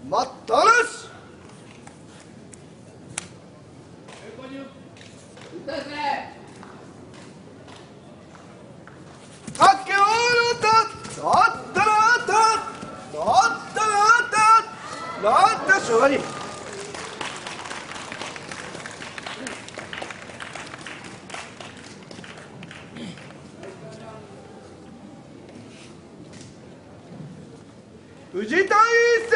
待ったなし。あっけおるた。なったなった。なったなった。なったしょがに。藤田一世